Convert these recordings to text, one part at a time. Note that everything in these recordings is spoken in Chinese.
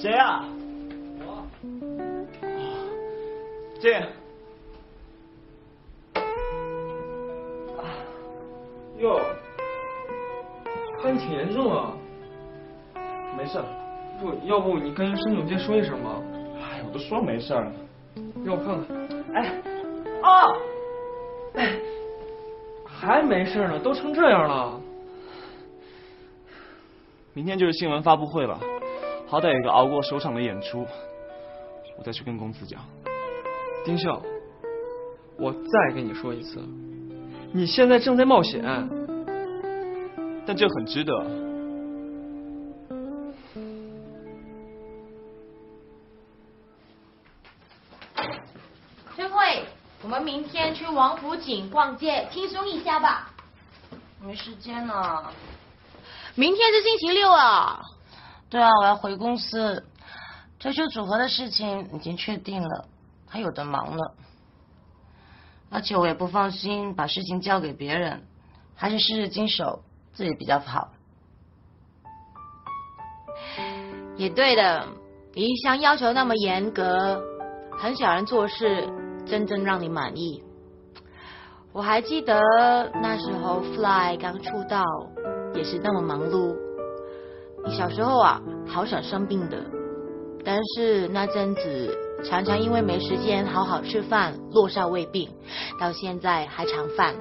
谁啊？我。进。 哟，看你挺严重啊。 没事。 不，要不你跟生总监说一声吧。 哎，我都说没事了。 让我看看。 哎，啊！ 哎，还没事呢，都成这样了。 明天就是新闻发布会了，好歹有个熬过首场的演出，我再去跟公司讲。 丁笑，我再跟你说一次，你现在正在冒险， 但这很值得。 春慧，我们明天去王府井逛街，轻松一下吧。 没时间了。 明天是星期六啊。 对啊，我要回公司。推出组合的事情已经确定了，还有的忙呢。而且我也不放心把事情交给别人，还是事事经手，自己比较好。 也对的，你一向要求那么严格，很少人做事真正让你满意。我还记得那时候 Fly 刚出道，也是那么忙碌。你小时候啊，好想生病的，但是那阵子常常因为没时间好好吃饭，落下胃病，到现在还常犯。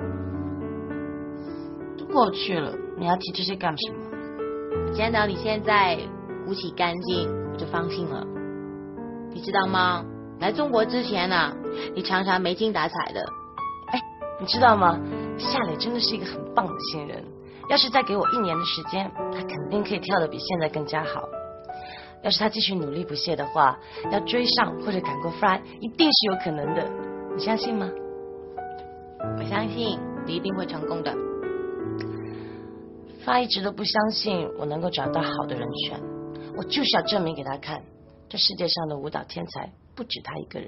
都过去了，你要提这些干什么？ 见到你现在无起干净，我就放心了。你知道吗？来中国之前啊，你常常没精打采的。 哎，你知道吗？夏磊真的是一个很棒的新人，要是再给我1年的时间，他肯定可以跳得比现在更加好。要是他继续努力不懈的话，要追上或者赶过 Fly， 一定是有可能的。你相信吗？ 我相信你一定会成功的。 Fly 一直都不相信我能够找到好的人选，我就是要证明给他看，这世界上的舞蹈天才不止他一个人。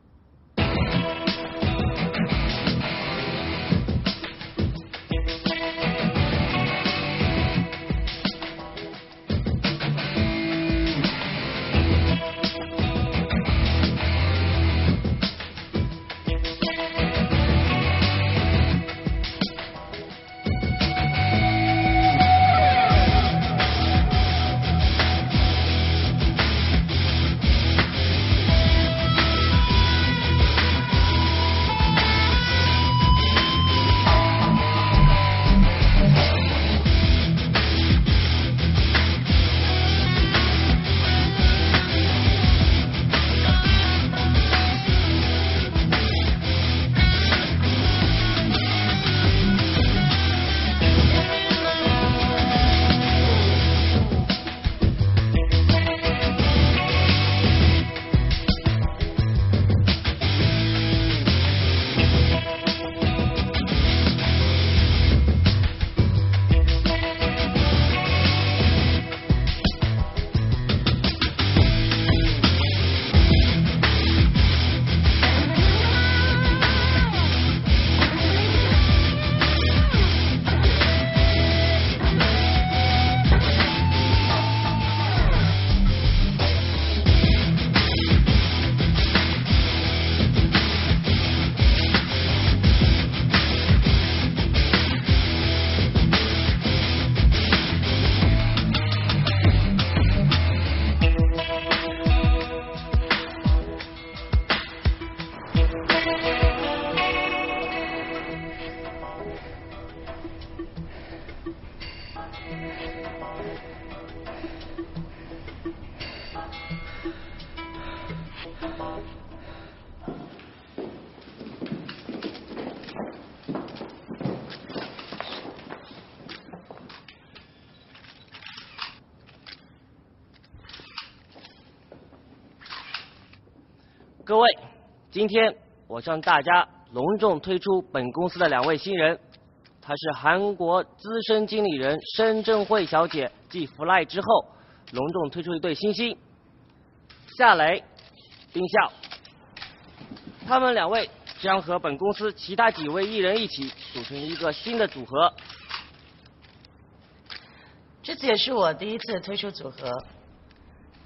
各位，今天我向大家隆重推出本公司的2位新人，她是韩国资深经理人申正惠小姐继 Fly 之后，隆重推出一对新星，夏磊、丁笑。他们2位将和本公司其他几位艺人一起组成一个新的组合。 这次也是我第一次推出组合，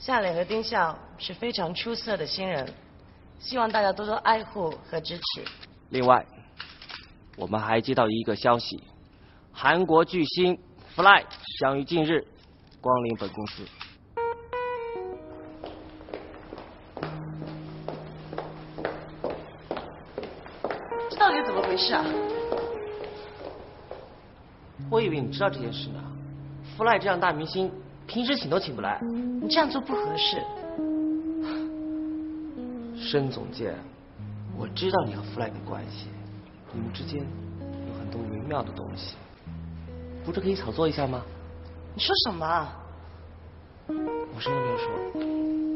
夏磊和丁笑是非常出色的新人，希望大家多多爱护和支持。 另外，我们还接到一个消息，韩国巨星 Fly 将于近日光临本公司。 这到底怎么回事啊？ 我以为你知道这件事呢。Fly 这样大明星，平时请都请不来。 你这样做不合适。 申总监，我知道你和 Fly 的关系，你们之间有很多微妙的东西，不是可以炒作一下吗？ 你说什么啊？ 我什么都没有说。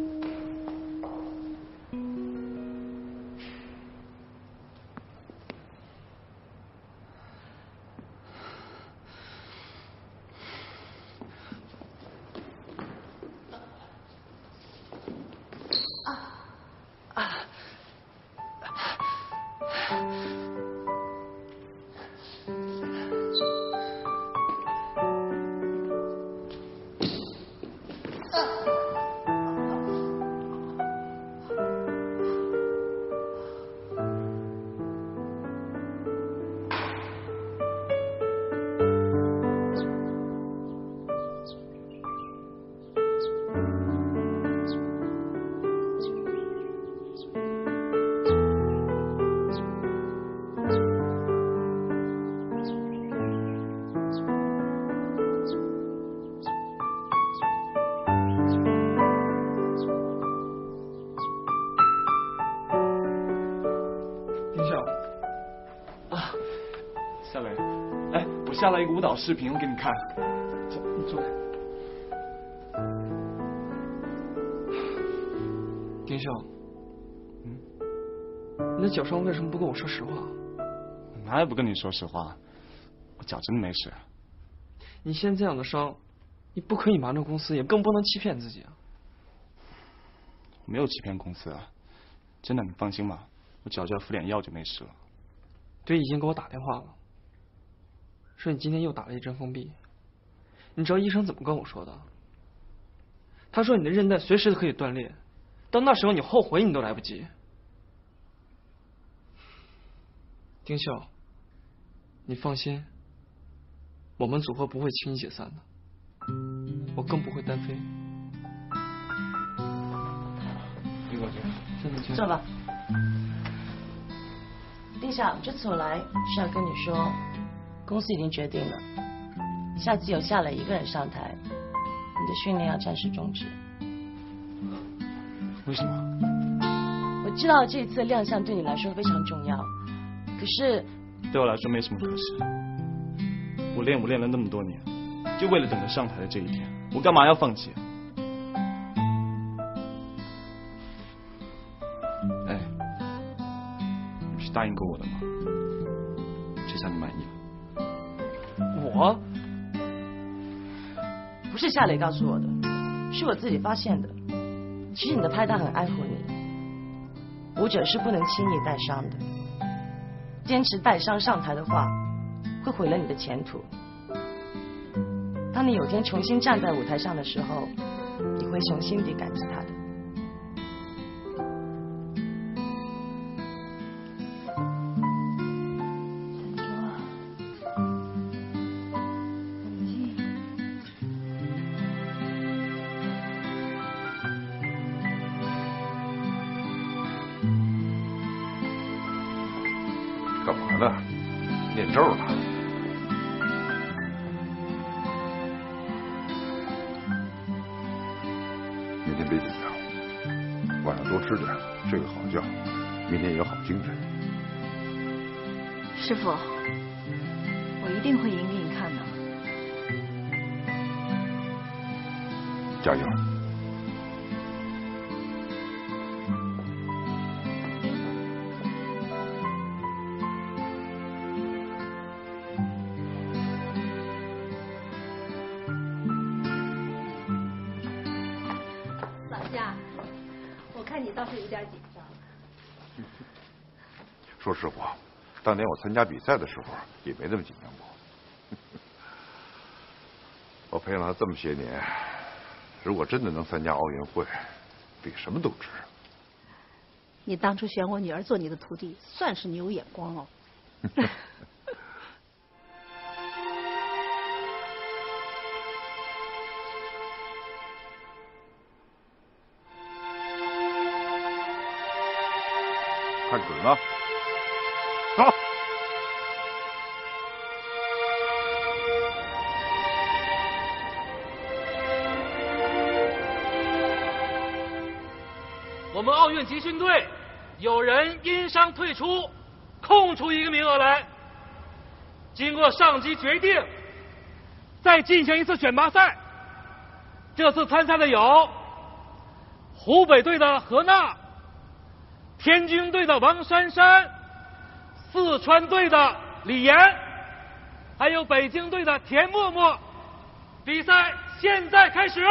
下来一个舞蹈视频，我给你看。走，你坐。 丁笑，你的脚伤为什么不跟我说实话？ 我哪有不跟你说实话？我脚真的没事。 你现在这样的伤，你不可以瞒着公司，也更不能欺骗自己啊。 我没有欺骗公司啊，真的，你放心吧，我只要敷点药就没事了。 队已经给我打电话了。说你今天又打了一针封闭，你知道医生怎么跟我说的？他说你的韧带随时都可以断裂，到那时候你后悔你都来不及。丁笑，你放心，我们组合不会轻易解散的，我更不会单飞。 丁总监， 坐吧。丁笑，这次我来是要跟你说。公司已经决定了，下次有夏磊一个人上台，你的训练要暂时终止。 为什么？ 我知道这次亮相对你来说非常重要，可是对我来说没什么可是。我练了那么多年，就为了等着上台的这一天，我干嘛要放弃？哎，你不是答应过我的吗？这下你满意了？ 我不是夏磊告诉我的，是我自己发现的。其实你的拍档很爱护你，舞者是不能轻易带伤的，坚持带伤上台的话，会毁了你的前途。当你有天重新站在舞台上的时候，你会从心底感激他的。 干嘛呢？念咒呢？明天别紧张，晚上多吃点，睡个好觉，明天有好精神。 师傅，我一定会赢给你看的。 加油！ 倒是有点紧张。 说实话，当年我参加比赛的时候也没那么紧张过。我培养了这么些年， 如果真的能参加奥运会，比什么都值。 你当初选我女儿做你的徒弟，算是你有眼光哦。 看准了，走。 我们奥运集训队有人因伤退出，空出一个名额来。经过上级决定，再进行一次选拔赛。这次参赛的有湖北队的何娜、天津队的王珊珊、四川队的李岩，还有北京队的田默默。比赛现在开始。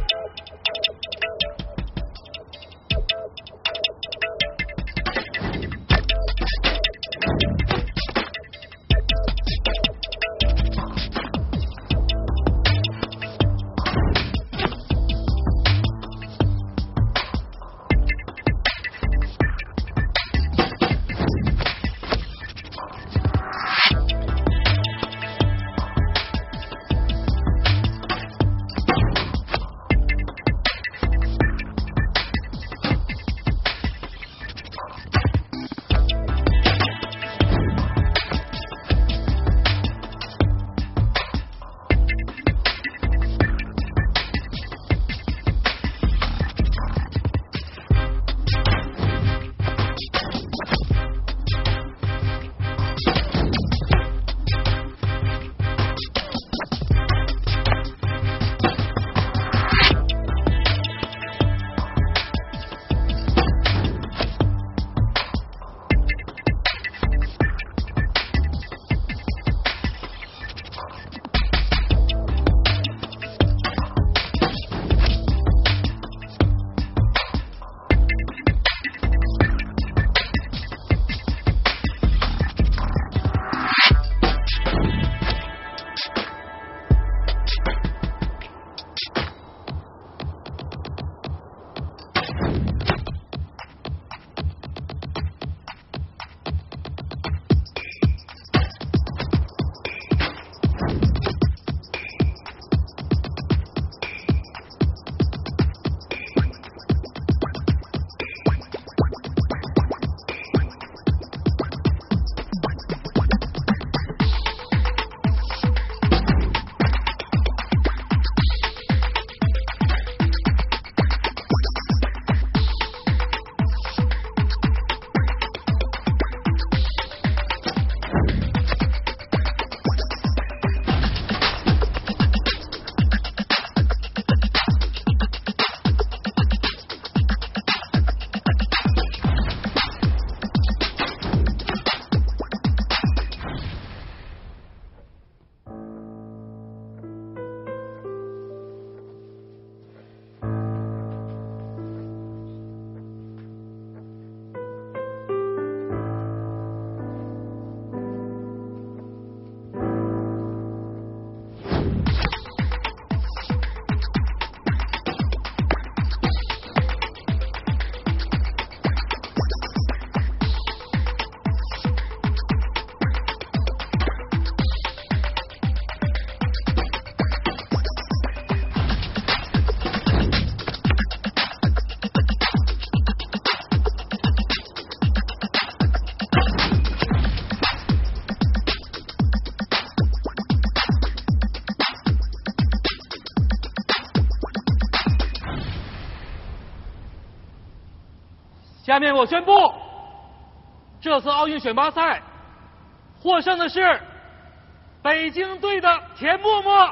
下面我宣布，这次奥运选拔赛获胜的是北京队的田默默。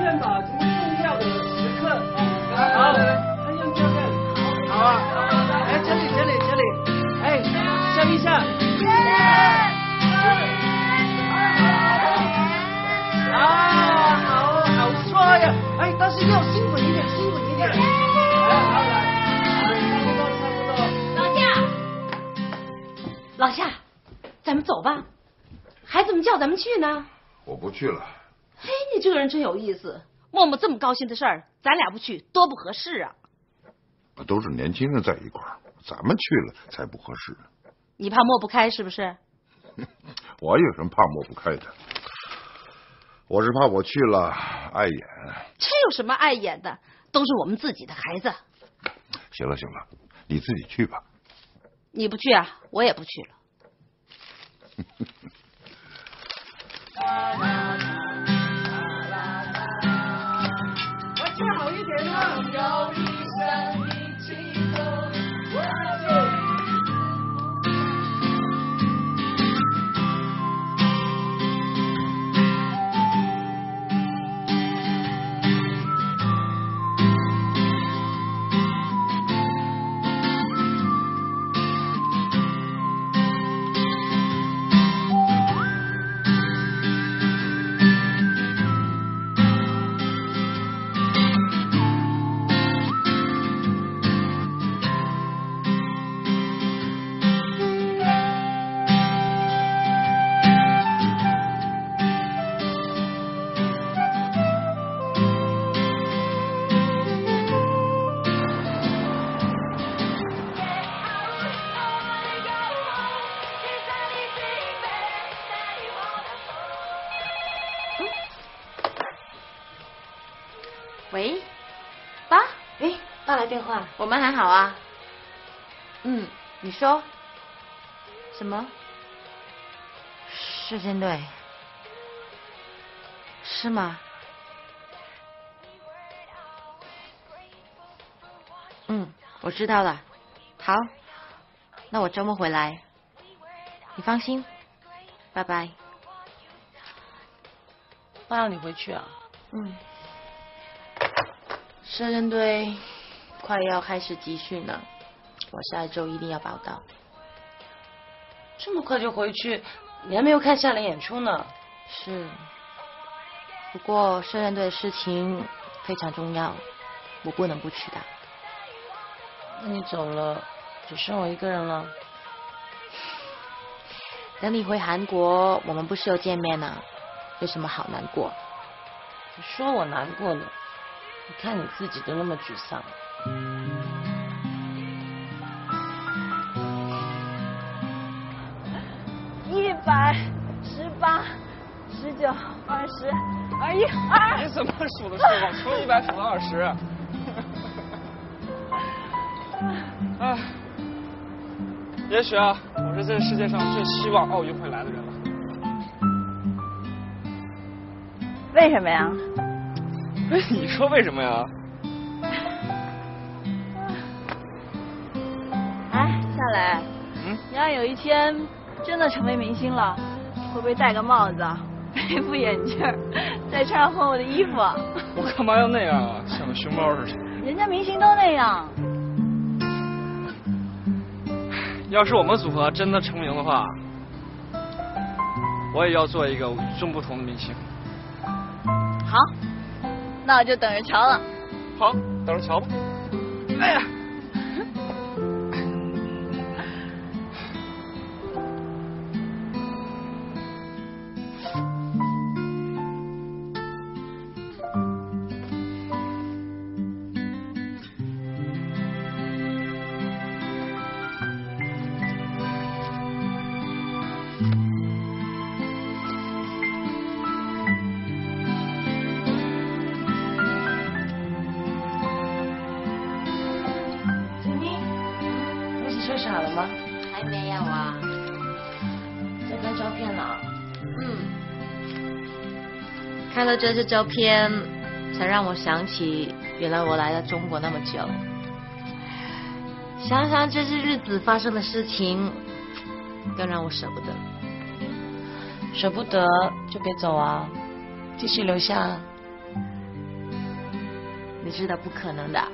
现场什么重要的时刻。好，参用标本。好啊。哎，这里。哎，笑一下。啊，好帅呀！哎，但是要兴奋一点。 老夏，咱们走吧。孩子们叫咱们去呢。 我不去了。 嘿，你这个人真有意思。默默这么高兴的事儿，咱俩不去多不合适啊。 都是年轻人在一块儿，咱们去了才不合适。 你怕抹不开是不是？ 我有什么怕抹不开的？我是怕我去了碍眼。 这有什么碍眼的？都是我们自己的孩子。 行了，你自己去吧。 你不去啊，我也不去了。 我吃好一点啊。 喂，爸？ 哎，爸来电话。 我们还好啊。你说什么？射箭队？是吗？我知道了。好，那我周末回来。你放心，拜拜。 爸让你回去啊？ 射箭队快要开始集训了，我下周一定要报到。 这么快就回去？你还没有看夏令演出呢。 是，不过射箭队的事情非常重要，我不能不去的。 那你走了，只剩我一个人了。 等你回韩国，我们不是又见面了？有什么好难过？ 你说我难过呢？你看你自己都那么沮丧。 118、19、20、21、22。 你怎么数的是往从100数到20？哎，也许啊，我是这个世界上最希望奥运会来的人了。 为什么呀？ 哎，你说为什么呀？ 哎，夏磊，你要有一天真的成为明星了，会不会戴个帽子，配副眼镜，再穿上厚厚的衣服？ 我干嘛要那样啊？像个熊猫似的。 人家明星都那样。 要是我们组合真的成名的话，我也要做一个与众不同的明星。 好，那我就等着瞧了。 好，等着瞧吧。哎呀！ 车上好了吗？ 还没有啊。 在看照片呢。 看了这些照片，才让我想起，原来我来了中国那么久。想想这些日子发生的事情，更让我舍不得。 舍不得就别走啊，继续留下。 你知道不可能的。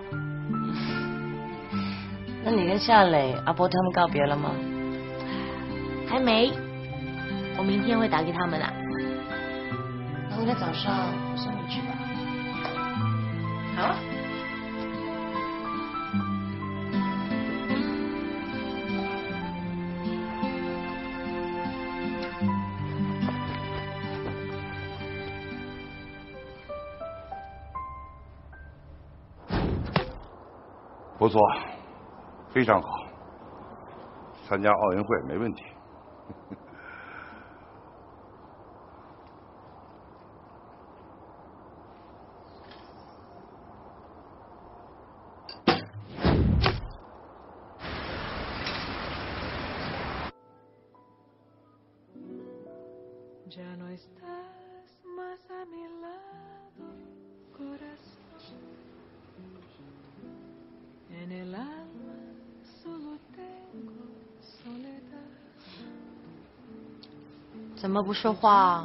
那你跟夏磊、阿波他们告别了吗？ 还没，我明天会打给他们啦。 那明天早上我送你去吧。 好啊。 不错，非常好，参加奥运会没问题。 怎么不说话？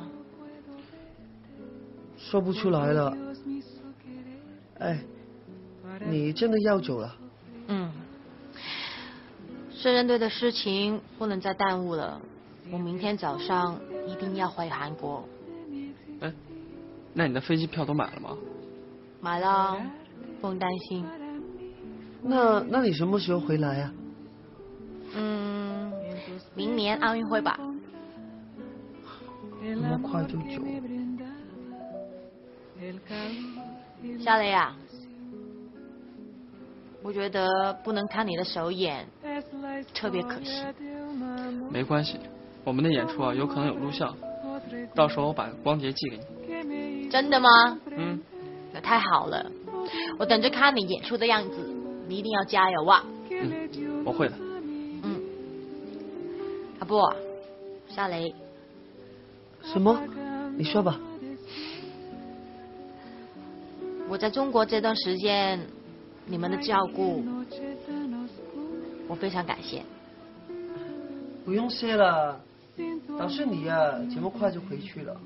说不出来了。哎，你真的要走了？ 摄政队的事情不能再耽误了，我明天早上一定要回韩国。 哎，那你的飞机票都买了吗？ 买了，不用担心。 那你什么时候回来啊？ 明年奥运会吧。 那么快就走？ 夏雷啊，我觉得不能看你的首演，特别可惜。 没关系，我们的演出啊有可能有录像，到时候我把光碟寄给你。 真的吗？那太好了，我等着看你演出的样子，你一定要加油啊！ 我会的。 阿波，夏雷。 什么？你说吧。 我在中国这段时间，你们的照顾，我非常感谢。 不用谢了，倒是你呀，这么快就回去了。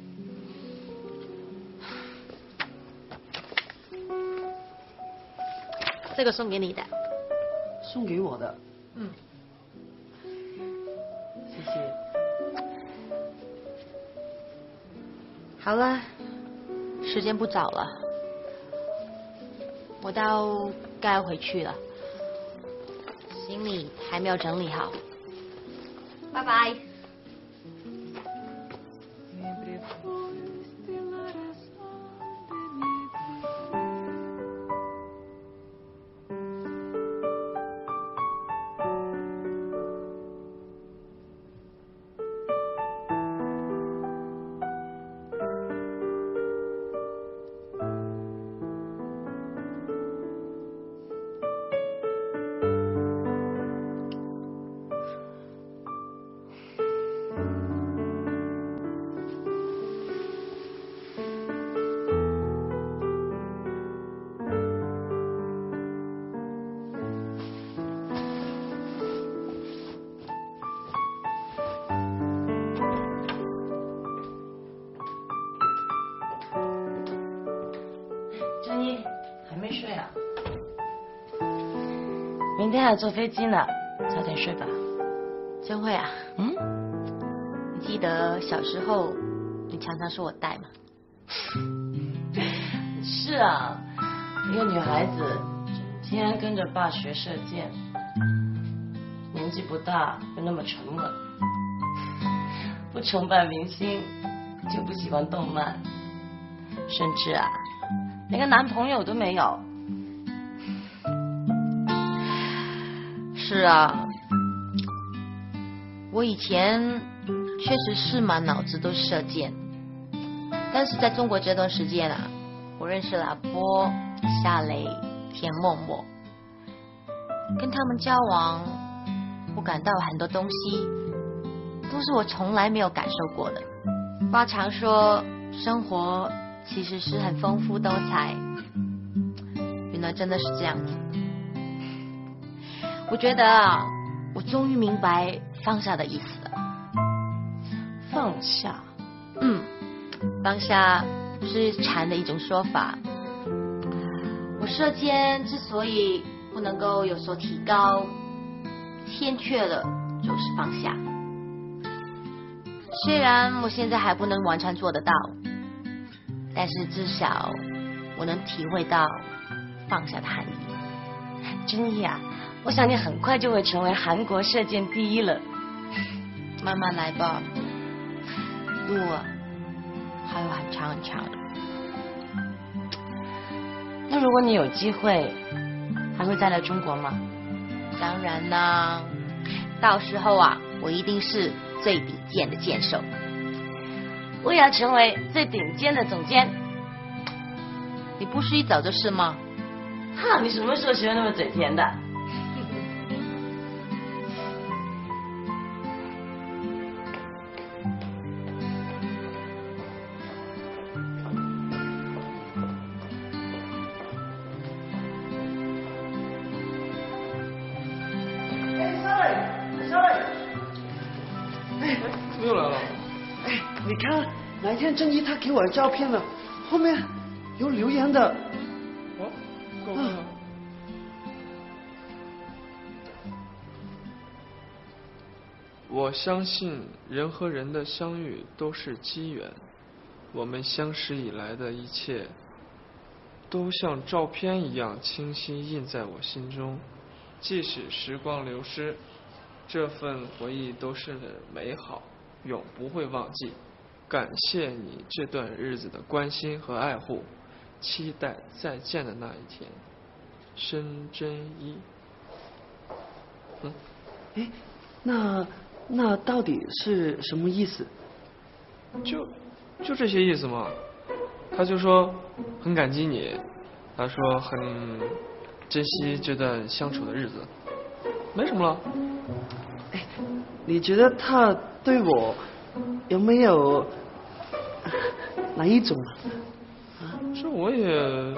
这个送给你的。 送给我的？谢谢。 好了，时间不早了，我到该要回去了，行李还没有整理好，拜拜。 明天还要坐飞机呢，早点睡吧。 真会啊？你记得小时候你常常说我呆吗？ 是啊，一个女孩子整天跟着爸学射箭，年纪不大又那么沉稳，不崇拜明星，就不喜欢动漫，甚至啊，连个男朋友都没有。 是啊，我以前确实是满脑子都是射箭，但是在中国这段时间啊，我认识了阿波、夏雷、田默默，跟他们交往，我感到很多东西都是我从来没有感受过的。爸常说，生活其实是很丰富多彩，原来真的是这样子。我觉得啊，我终于明白放下的意思了。 放下？ 放下是禅的一种说法。 我射箭之所以不能够有所提高，欠缺的就是放下。虽然我现在还不能完全做得到，但是至少我能体会到放下的含义。 真意啊，我想你很快就会成为韩国射箭第一了。 慢慢来吧，路啊还有很长很长的。 那如果你有机会，还会再来中国吗？ 当然啦，到时候啊，我一定是最顶尖的箭手。 我也要成为最顶尖的总监。 你不是一早就是吗？ 哈，你什么时候学那么嘴甜的？ 怎么又来了？ 哎，你看哪一天郑怡她给我的照片了，后面有留言的。 哦，给我看看。我相信人和人的相遇都是机缘，我们相识以来的一切，都像照片一样清晰印在我心中。即使时光流失，这份回忆都是美好，永不会忘记。感谢你这段日子的关心和爱护，期待再见的那一天。申真一。 哎，那到底是什么意思？ 就这些意思嘛。他就说很感激你，他说很珍惜这段相处的日子，没什么了。 哎，你觉得他对我有没有哪一种啊？ 这我也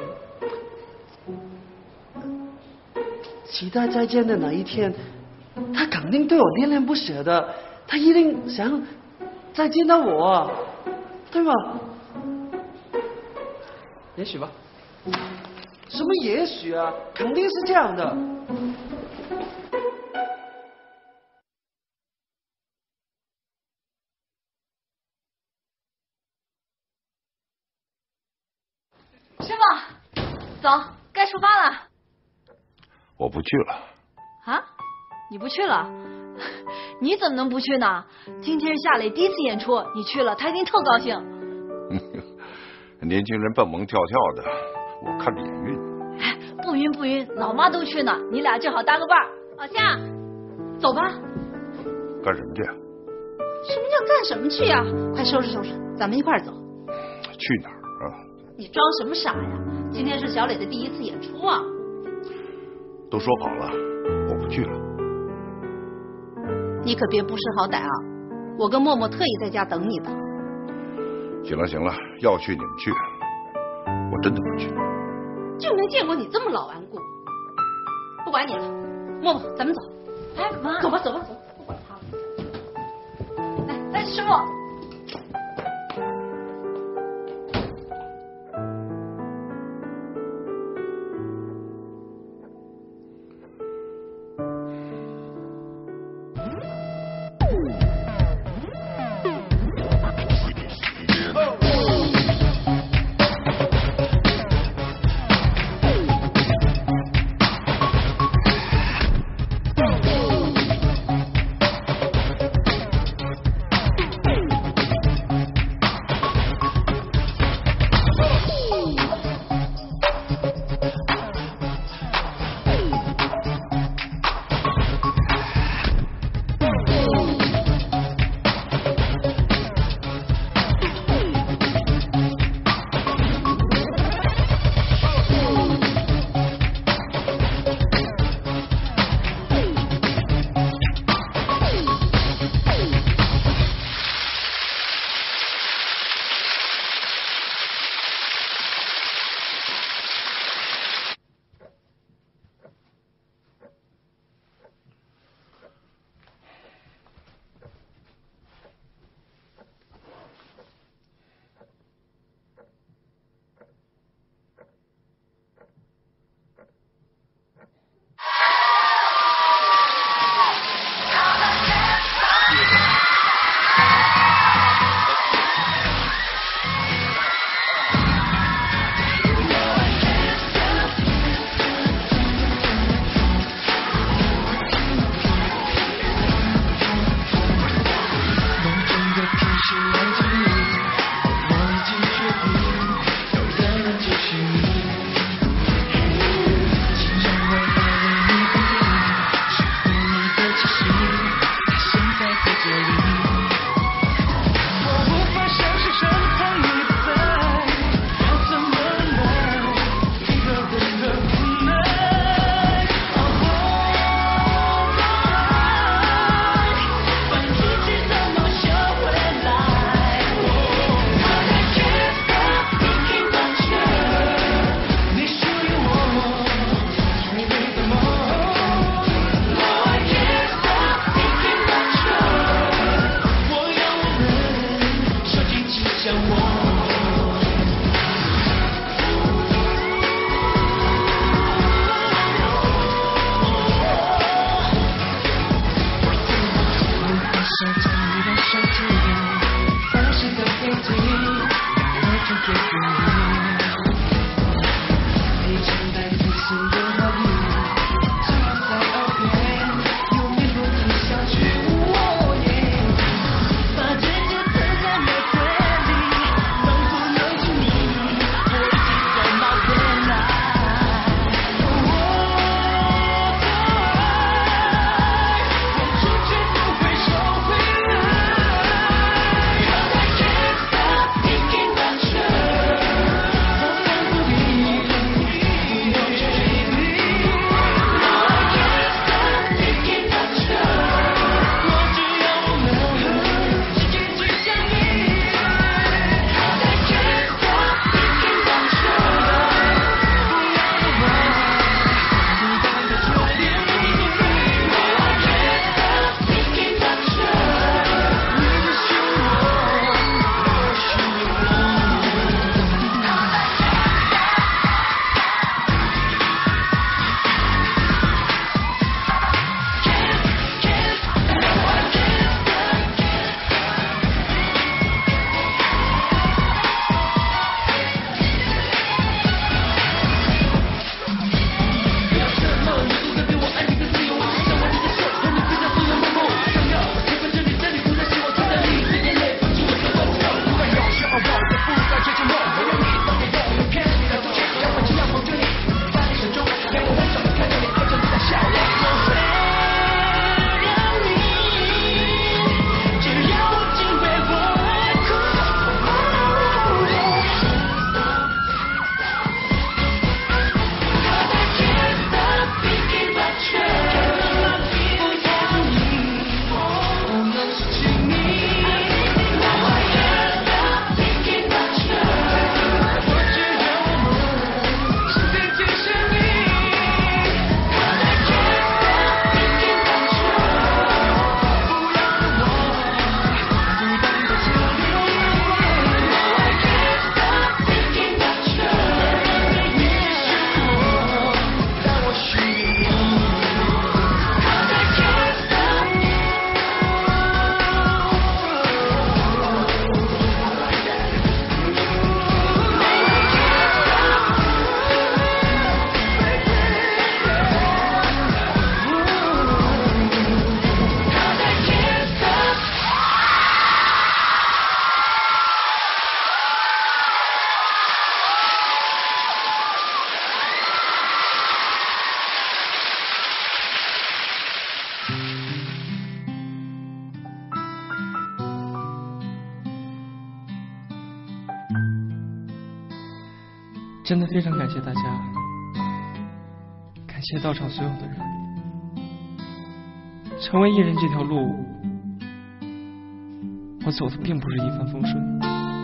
期待再见的哪一天，他肯定对我恋恋不舍的，他一定想再见到我，对吗？ 也许吧。 什么也许啊，肯定是这样的。 师傅，走，该出发了。 我不去了。 啊？你不去了？你怎么能不去呢？今天是夏磊第一次演出，你去了，他一定特高兴。 年轻人蹦蹦跳跳的，我看着眼晕。 哎，不晕不晕，老妈都去呢，你俩正好搭个伴儿。老夏，走吧。 干什么去？ 什么叫干什么去呀？快收拾收拾，咱们一块儿走。 去哪儿啊？ 你装什么傻呀？今天是小磊的第一次演出啊。 都说好了，我不去了。 你可别不识好歹啊！我跟默默特意在家等你的。 行了行了，要去你们去，我真的不去。 就没见过你这么老顽固。不管你了，默默，咱们走。 哎，妈， 走吧走吧走，不管他了。 来，师傅。 真的非常感谢大家，感谢到场所有的人。成为艺人这条路，我走的并不是一帆风顺。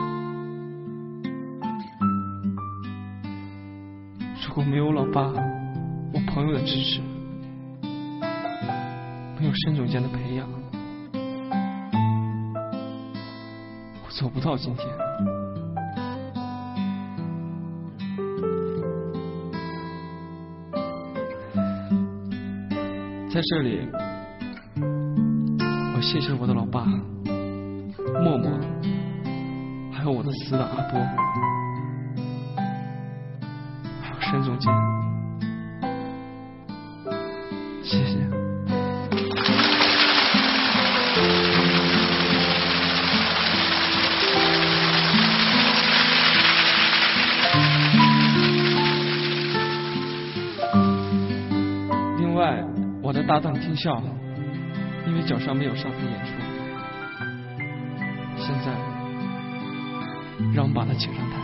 如果没有老爸、我朋友的支持，没有沈总监的培养，我走不到今天。在这里，我谢谢我的老爸、默默，还有我的死党阿波，还有沈总监，谢谢。另外，我的搭档听笑，因为脚伤没有上台演出，现在让我们把他请上台。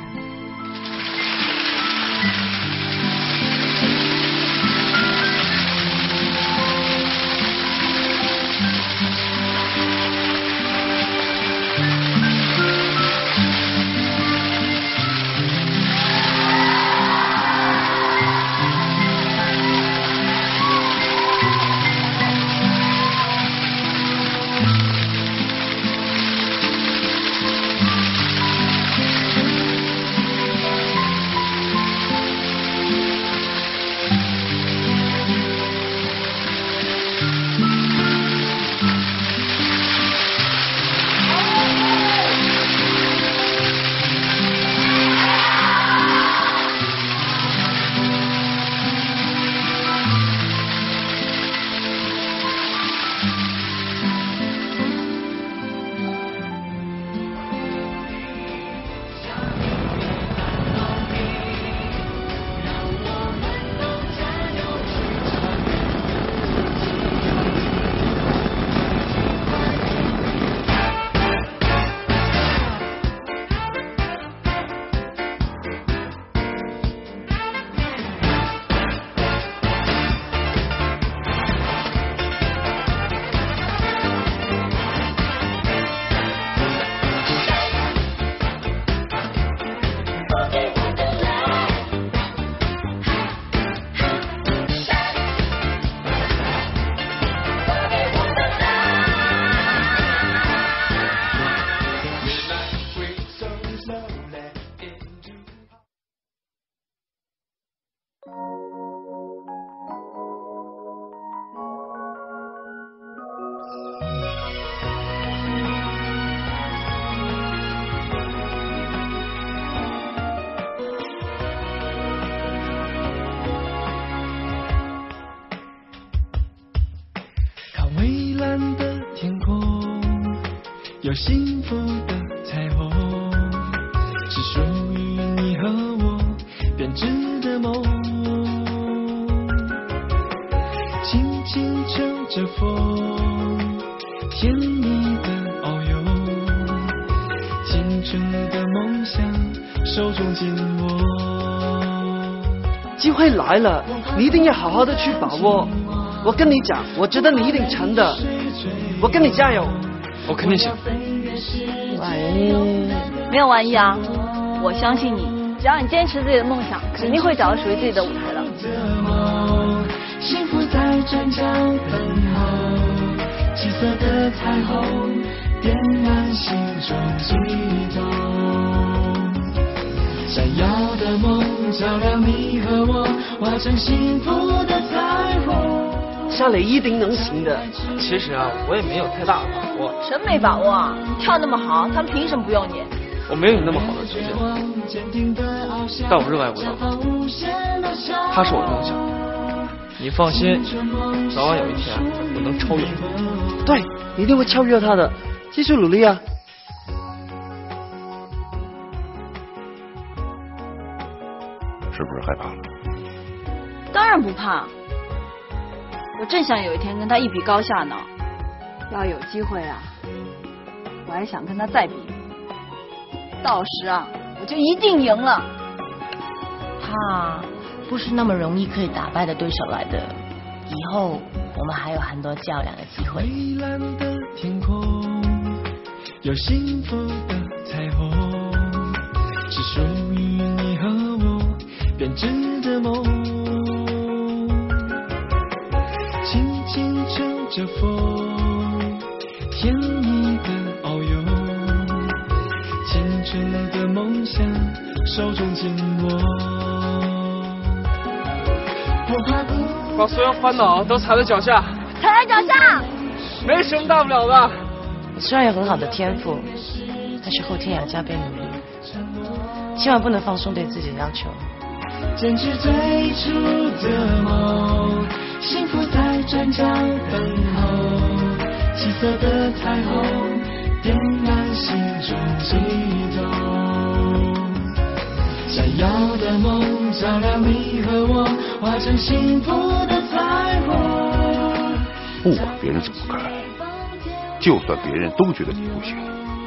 有幸福的彩虹，是属于你和我编织的梦。轻轻乘着风，甜蜜的遨游，青春的梦想手中紧握。 机会来了，你一定要好好的去把握。我跟你讲，我觉得你一定成的，我跟你加油。 我肯定行。 万一没有万一啊，我相信你，只要你坚持自己的梦想，肯定会找到属于自己的舞台的。 幸福在转角等候，七色的彩虹点燃心中悸动，闪耀的梦照亮你和我，化成幸福的彩虹。 夏磊一定能行的。 其实啊，我也没有太大的把握。 真没把握啊！你跳那么好，他们凭什么不用你？ 我没有你那么好的条件，但我热爱舞蹈，它是我的梦想。你放心，早晚有一天我能超越你。 对，你一定会超越他的，继续努力啊！ 是不是害怕了？ 当然不怕。我正想有一天跟他一比高下呢。要有机会啊，我还想跟他再比。到时啊，我就一定赢了。 怕不是那么容易可以打败的对手来的。以后我们还有很多较量的机会。 蔚蓝的天空，有幸福的彩虹，是属于你和我编织的梦。轻轻吹着风，甜蜜的遨游，青春的梦想手中紧握。 把所有烦恼都踩在脚下， 踩在脚下， 没什么大不了的。 你虽然有很好的天赋，但是后天也要加倍努力，千万不能放松对自己的要求。 坚持最初的梦，幸福在转角等候，七色的彩虹点燃心中悸动，闪耀的梦照亮你和我，化成幸福的彩虹。 不管别人怎么看，就算别人都觉得你不行，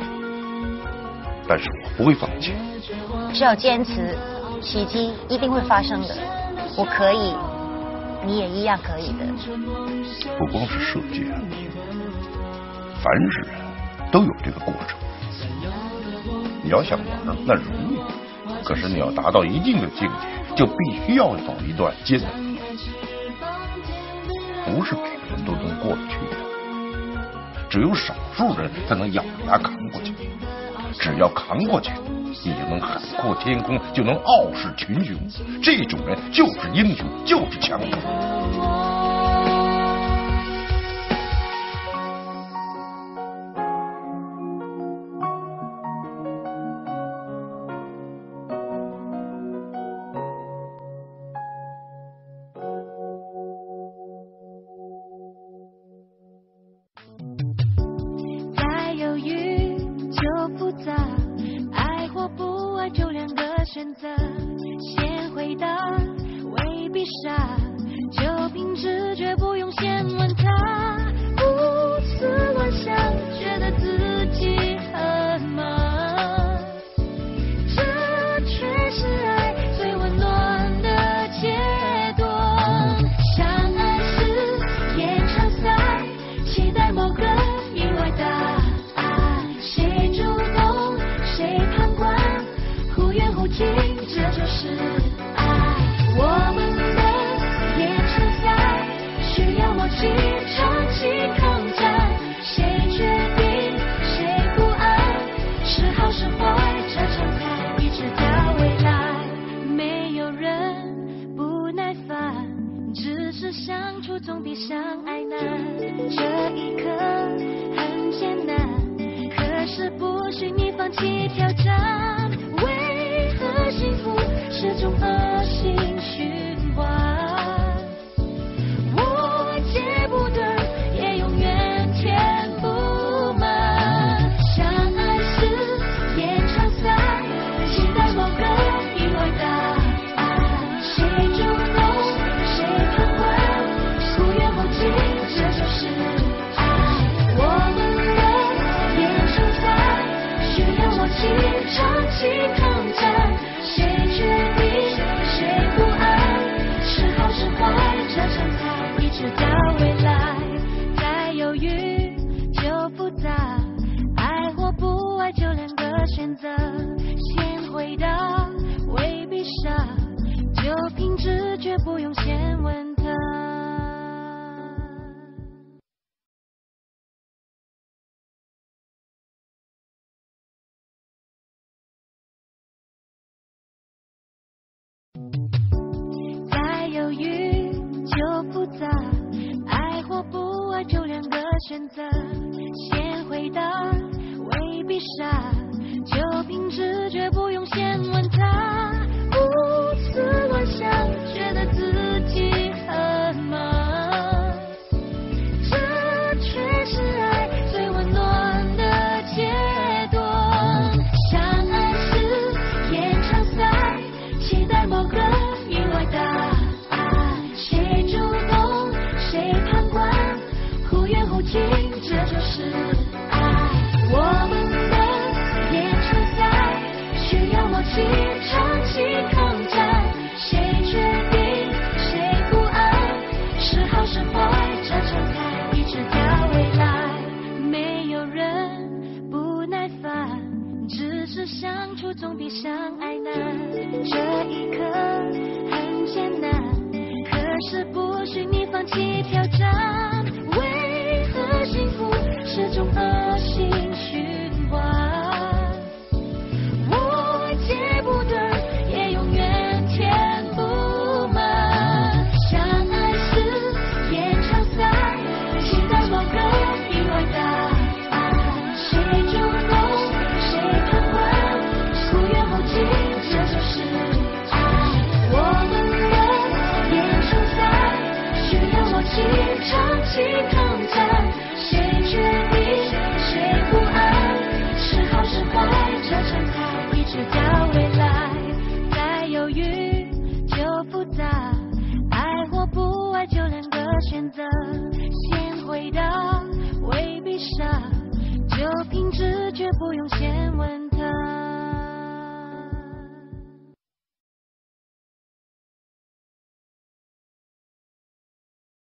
但是我不会放弃。 只有坚持，奇迹一定会发生的。我可以，你也一样可以的。 不光是射箭，凡是人都有这个过程。你要想玩那容易，可是你要达到一定的境界，就必须要走一段艰难的路，不是每个人都能过得去的，只有少数人才能咬着牙扛过去。只要扛过去，你就能海阔天空，就能傲视群雄。这种人就是英雄，就是强者。 再犹豫就复杂，爱或不爱就两个选择，先回答未必傻，就凭直觉不用先问他，胡思乱想觉得自己很忙，这却是爱最温暖的阶段。相爱是演唱赛，期待某个意外答案，谁主动谁旁观，忽远忽近，这就是爱。我们的演唱赛需要默契，长期抗战，谁决定谁不安，是好是坏，这场赛一直到未来。没有人不耐烦，只是相处总比相爱难。这一刻很艰难，可是不许你放弃挑战。为何幸福是种恶性循环？我戒不断，也永远填不满。相爱是演唱赛，期待某个意外答案，谁主动谁旁观，忽远忽近，这就是爱。我们的演唱赛需要默契，长期抗战，谁决定谁不安，是好是坏，这场赛一直到未来。再犹豫就复杂，爱或不爱就两个选择，先回答未必傻，就凭直觉不用先问他。再犹豫就复杂，爱或不爱就两个选择，先回答未必傻，就凭直觉不用先问他，胡思乱想觉得自己很忙，这却是爱最温暖的阶段。相爱是演唱赛，期待某个意外答案，谁主动谁旁观，忽远忽近，这就是爱。我们的演唱赛需要默契，长期抗战， 选择，先回答未必傻，就凭直觉不用先问他。